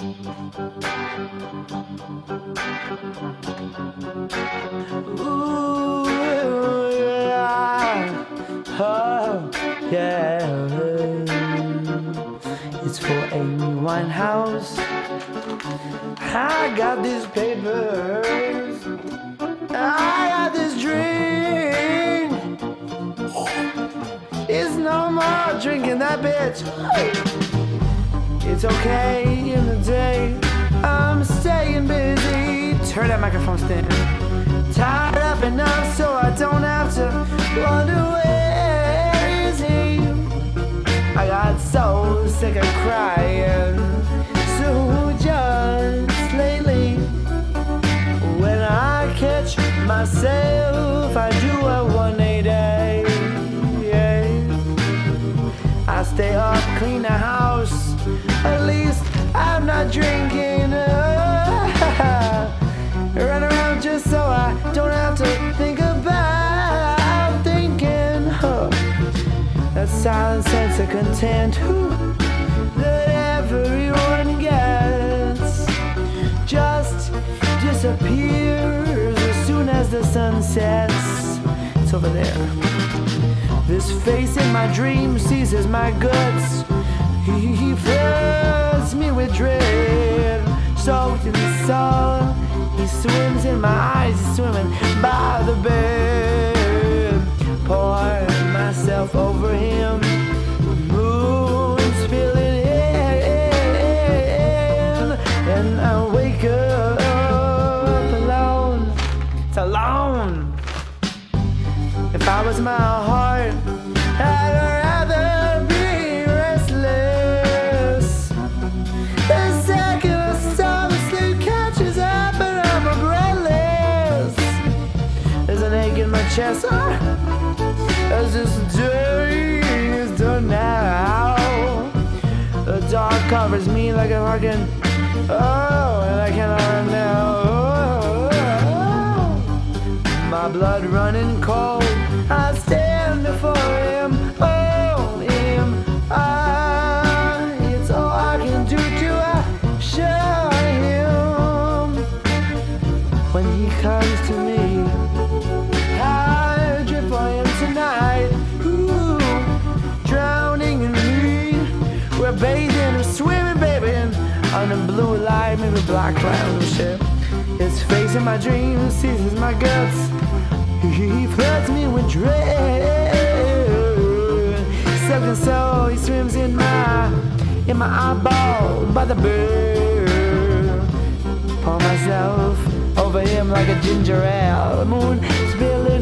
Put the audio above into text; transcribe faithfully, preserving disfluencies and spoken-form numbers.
Ooh, yeah. Oh, yeah. It's for Amy Winehouse. I got these papers, I got this drink. It's no more drinking that bitch. It's okay in the day, I'm staying busy. Turn that microphone stand. Tied up enough so I don't have to wonder where is he. I got so sick of crying, so just lately, when I catch myself, I do a one eighty. Yeah. I stay up, clean the house, at least I'm not drinking. uh, Run around just so I don't have to think about thinking. huh. That silent sense of content whew, that everyone gets just disappears as soon as the sun sets. It's over there. This face in my dream seizes my guts. He, he fills me with dread, soaked in the sun. He swims in my eyes, he's swimming by the bed. Pouring myself over him, moon spilling in, and I wake up alone. It's alone. If I was my heart, I'd rather be restless. The second of some sleep catches up and I'm breathless. There's an ache in my chest, oh, as this day is done now. The dark covers me like a hurricane, oh, and I cannot run now. Oh, my blood running cold, I stand before him, oh, him, ah, it's all I can do to assure him. When he comes to me, I drift for him tonight, ooh, drowning in me. We're bathing or swimming, baby, on the blue light, maybe black cloud ship. His face in my dreams seizes my guts. He floods me with dread. Soaked in soul, he swims in my, in my eyeball by the bird. Pour myself over him like a ginger ale. The moon spilling